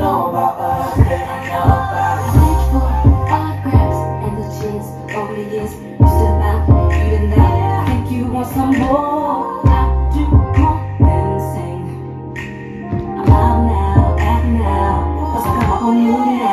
know about us, they don't know about us. Reach for autographs and the chance over the years. You still out, you didn't out. Think you want some more? I do more than sing. I'm out now, out now, 'cause I got a whole new now.